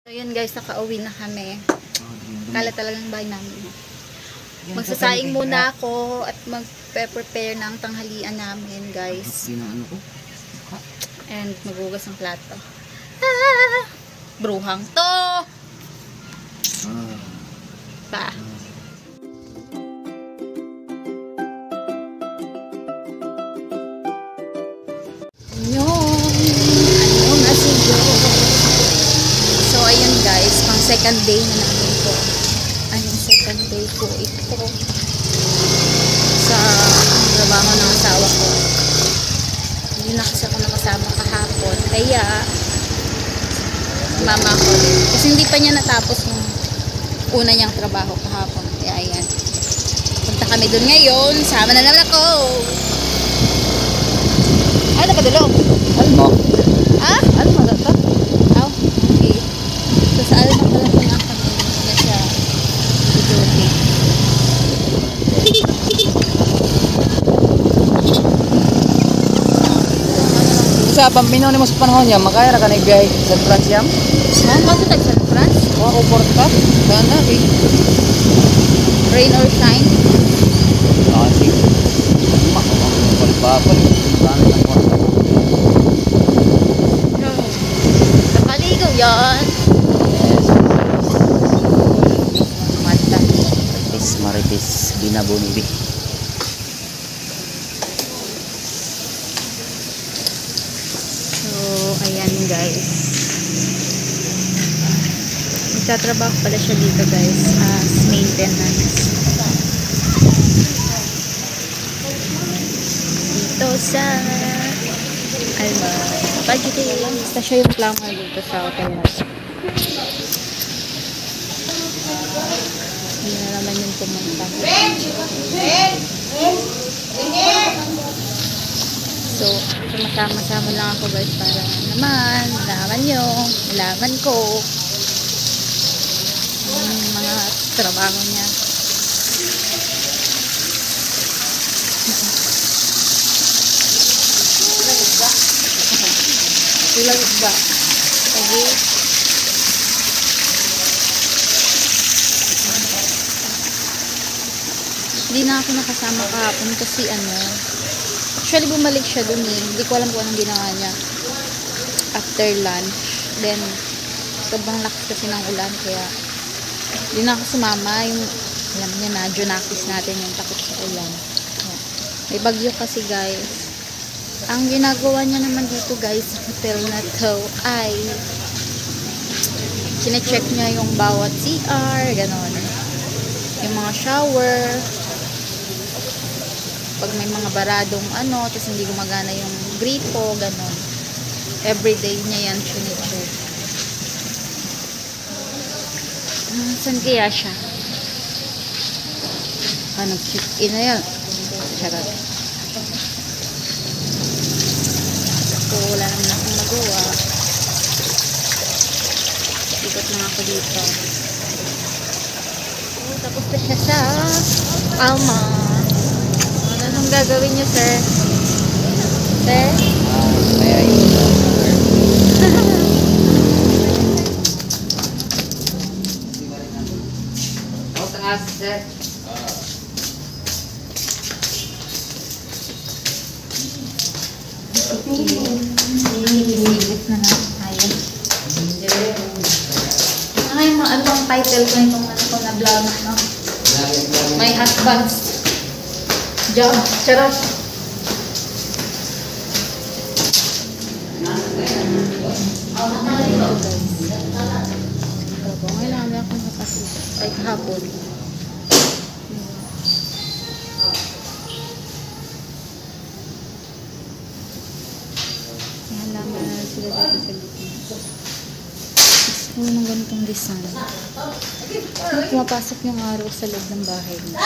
So yun guys, nakauwi na kami. Kala talagang bahay namin. Magsasaing muna ako at mag-prepare ng tanghalian namin guys. And magugas ng plato. Ah! Bruhang to! Pa. So ayun guys, pang second day na namin to. Anong second day ko ito sa trabaho ng asawa ko. Hindi na kasi ako nakasama kahapon, kaya mama ko din. Kasi hindi pa niya natapos yung una niyang trabaho kahapon, kaya ayan, punta kami dun ngayon. Sama na naman ako. Ano ka dulog? Ano mo? Ah? Ano mo dito? Oh, okay. So sa alam pala ko nga kami na siya duty. Sa paminaw ni mo sa panahon niya, makaya ka na ibigay sa France yam? Mama, sa San France? Oo, port ka. Sana, eh. Rain or shine? Kasi, makapapal. Marami ng kwarta. Nakaligaw yan. Yes. Mata. Marites, binabunibi. So, ayan guys. Nagtatrabaho pala siya dito guys as maintenance. Dito sa Alma. Pagkita lang. Basta siya yung plumber dito sa hotel na. Hindi na naman yung pumunta. So, sumasama-sama lang ako guys para naman malaman nyo, malaman ko yung mga trabaho niya. Ilang ba? Okay. Hindi na ako nakasama kahapon kasi actually bumalik siya dun eh. Hindi ko alam kung anong ginawa niya after lunch. Then sobrang lakas kasi ng ulan kaya hindi na ako sumama. Yung alam niya na Junakis natin yung takot sa ulan. May bagyo kasi guys. Ang ginagawa niya naman dito guys sa hotel na to ay sine-check niya yung bawat CR, ganon. Yung mga shower. Pag may mga baradong tapos hindi gumagana yung gripo, ganon. Everyday niya yan sine-check. Saan kaya siya? Nag-check-in na yan. Charot. So, wala naman akong magawa. Ikot lang ako dito. So, tapos pa siya sa Alma. Anong gagawin niyo, sir? Sir? Kaya yun. Ako tangas, sir. Iisipit na na. Ayun. Ay, ano ang title ko itong ko na vlog, no? My husband's job. Charot. Ngayon lang ako nakasuot. Ay, kahapon. Halaman na sila dito sa gitna. Gusto ng ganitong design. Pumapasok yung araw sa loob ng bahay niya.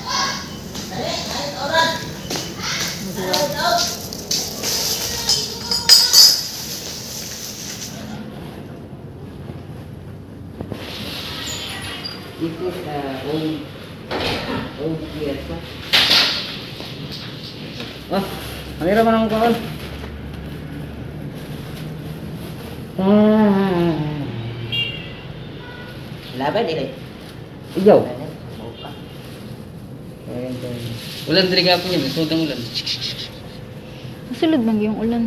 It is old Fiesta. Ano naman ang kawan? Laban nila. Iyaw. Buka. Ayan, ulan diri gapon yan, sudang ulan. Masulod bang yung ulan?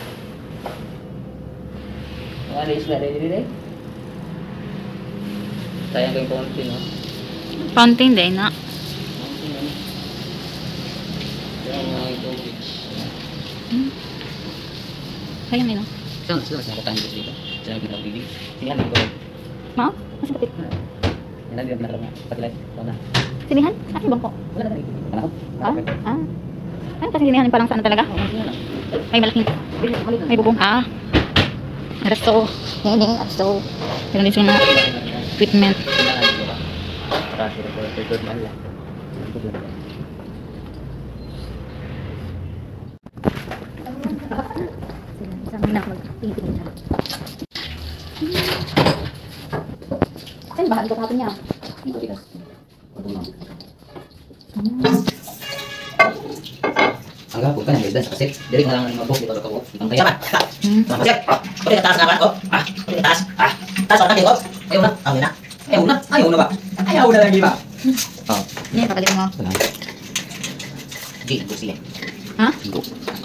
Ang alis na rin diri. Sayang kayong konti, no? Fountain day na. Sayang mga tubig. Sayang yun, no? Saan nakatahan dito? Saan ang pinakabibig? Sinihan dito. Ma? Mas kapit. Yan lang din ang pinakalaman. Patilay. Ito na. Sinihan? Ano bang po? Wala na rin. Ano? Ah? Ano kasi sinihan parang saan talaga? May malaking. May bubong. Arasto. Hindi, arasto. Meron din silang equipment. Isang na mag-tingin na. Saan bahan ko kapon niya? Ang gapon ka na may dance kasi diri nga lang mabok dito ko. Ang kaya ba? Masek. Pwede ka taas na ko. Pwede ka taas. Taas ako natin ko. Ayaw na. Ayaw na ba? Ayaw na lang di ba? Ini pakalin mo. Di, go sila. Ha? Go.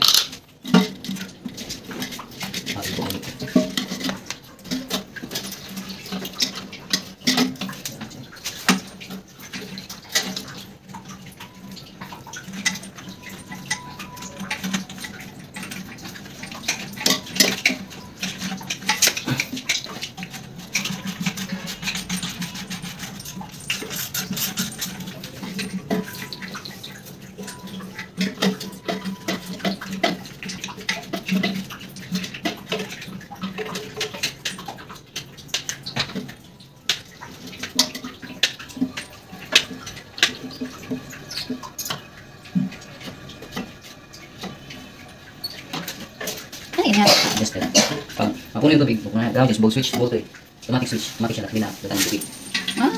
Ano yun yan? Just that. Pag mapuno yung tubig, kung na just switch, bolt eh. Automatic switch, automatic siya nakabina, datang yung tubig. Ah.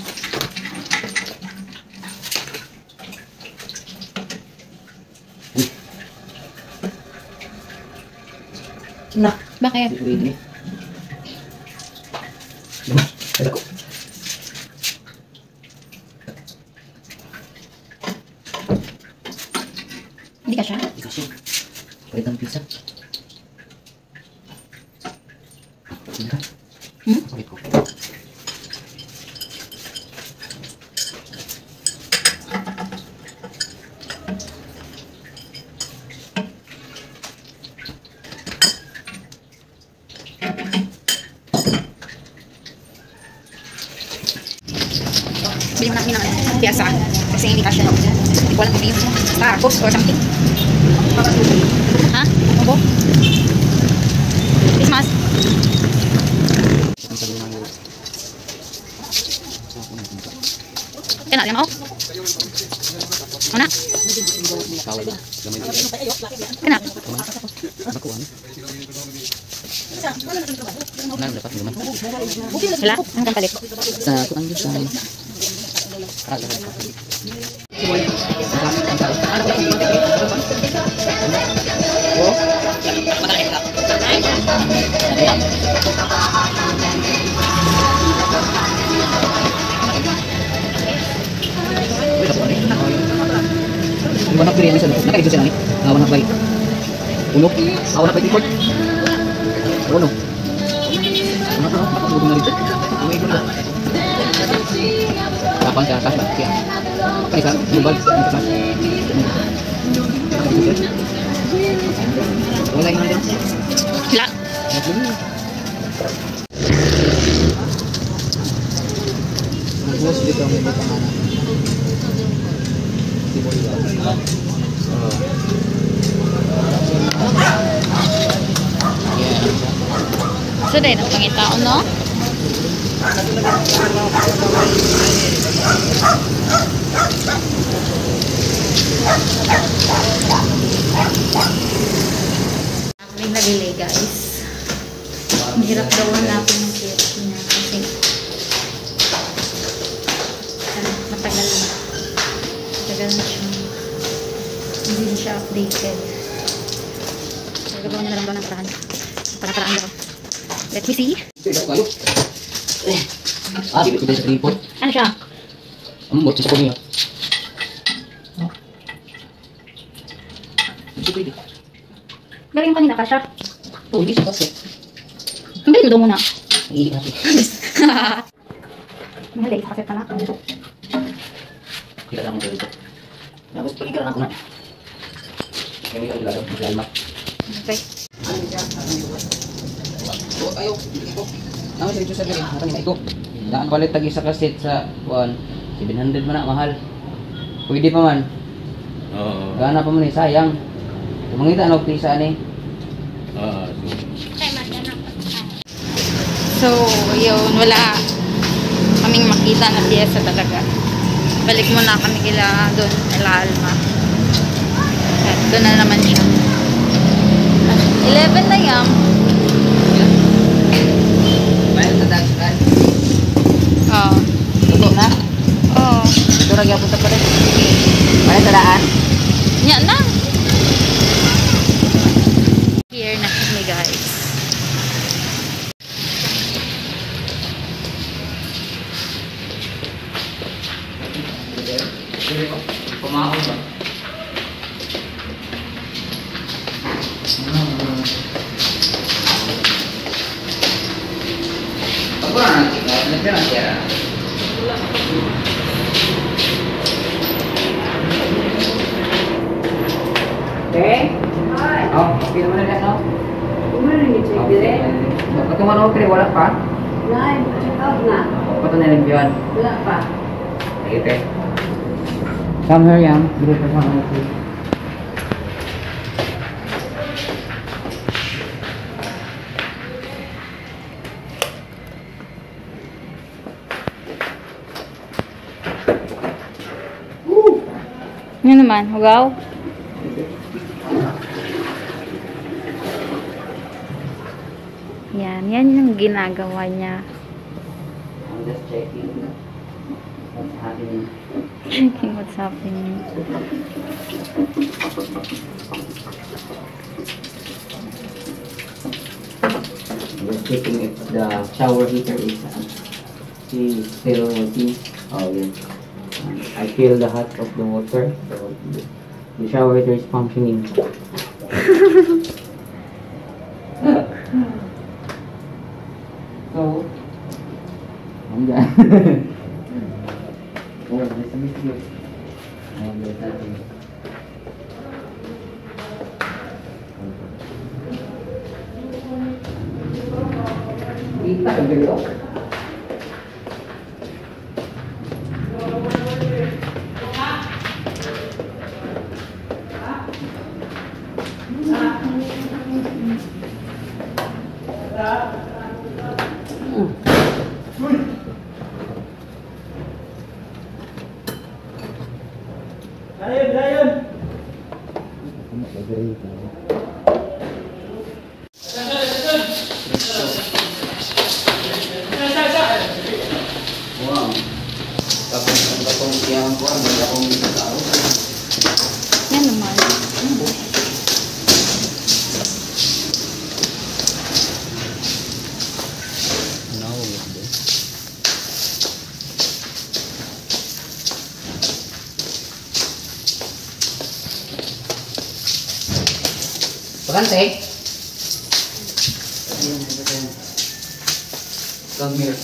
Na, Bakit? ready. Diba? Ada ko. Hindi ka siya? Di kasi. Palit ng pizza. Sige ka. Palit ko. Bili mo na kami ng piyasa. Kasi hindi ka siya. Hindi ko alam kung yung Starbucks or something. Ha? Ano po? Christmas? Kaya na, ako? Ano na? Kaya na? Wala? Ano kang palit? Sa kuan dito sa Wanak beri yang sana. Nakaiso sila ni. Wanak bay. Uno. Wanak bay report. Uno. Wanak na ako na rito. May gulo. Kapan ka kas ba? Kaya. Kaisa global ang kas. Wala yung dyan. Wala. bus dito ang mga pangalan. So, dahil ang pangitaon, no? May nabili, guys. Ang hirap daw hanapin yung KFC niya kasi matagal na. Matagal na siya. Hindi na siya updated. So, gagawa niya na lang daw ng paraan. Panaparaan daw. Let me see. Dili ko din sa tripod. Ano siya? Ambot sa kumiya. Hindi pwede. Galing kanina ka siya. Oo, hindi siya kasi. Ang galing mo daw muna. Iili natin. Mahal eh, kasi pala. Kita lang mo dito. Tapos paligaran ako na. Kaya may kailangan ng lalma. Okay. So, ayaw. Ito. Naman siya dito sa galing. Hatang na ito. Daan palit tag isa kaset sa 700 man na, mahal. Pwede pa man. Oo. Gana pa man eh, sayang. Kung mangita ano, pisa ni. Oo. So, yun, wala kaming makita na piyesa talaga. Balik muna kami kila doon, kila Alma. At doon na naman siya. 11 na yan. Bayad sa dagsakan. Oo. Tutok na. Oo. Ito lagi ako sa palit. Bayad sa daan. Yan na. Here na kami, guys. Pumakaw ba? Pag wala na kita, nandiyan ang tira. Okay? Oh, okay naman na yan, no? Okay. Patungan ako, pero wala pa? Pato na limpiwan? Sige, te. Come here, Yam. Dito pa sa mga ito. Yan naman, hugaw. Yan yung ginagawa niya. I'm just checking what's happening. Checking what's happening. I'm just checking if the shower heater is still working. Oh, yes. I feel the hot of the water. So the shower heater is functioning. So, andyan. Oh, there's a mistake. Oh, there's nothing. Kita ka dito? Wow. Tapos yang kuan ada akong tao. Yan naman. No, hindi. Bakante. Come here.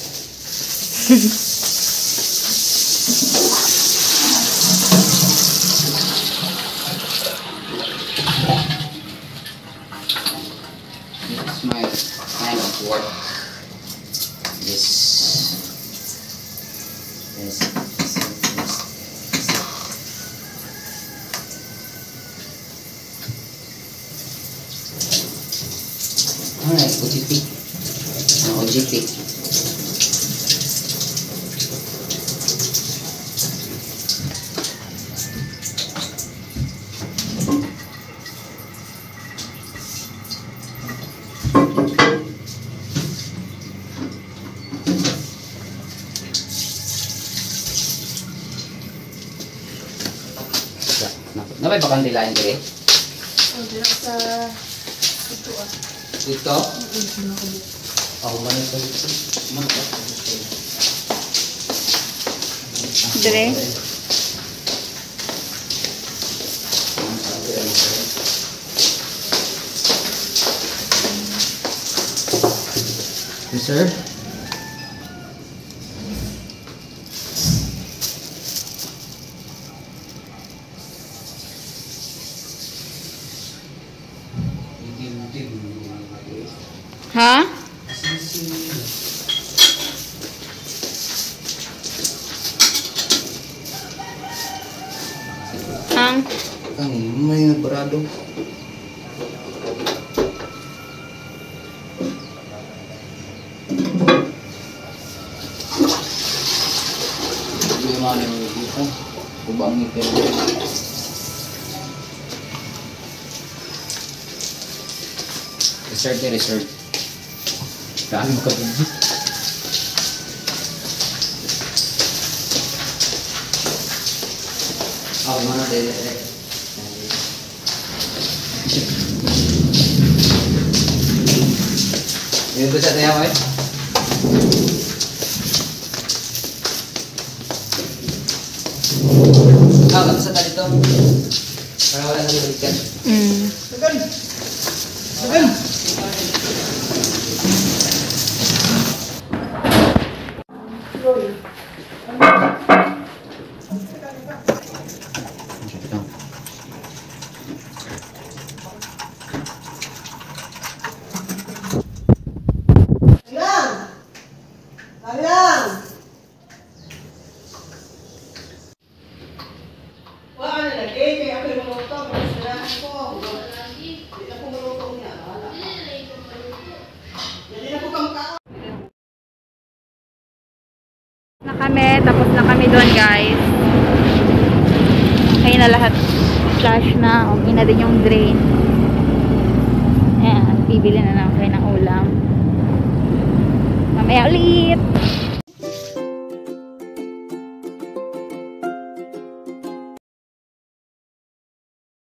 This is my kind of work. This. Alright, OGP. OGP. Napay bakang dilayan diri? Dito? Oh, man ito. Man ito. Dire. Yes, sir. Ha? Ang Kang may nagbarado. Hindi mo na yung dito. Kubang ngipin. Resort. Kami mo kabigit. Oh, mana dele. Ini bisa tanya apa? Nggak bisa tadi tuh. Karena orang lagi berikan. Na kami, tapos na kami doon guys. Okay na lahat. Flush na. Okay na din yung drain. Ayan, bibili na lang kayo ng ulam. Mamaya ulit.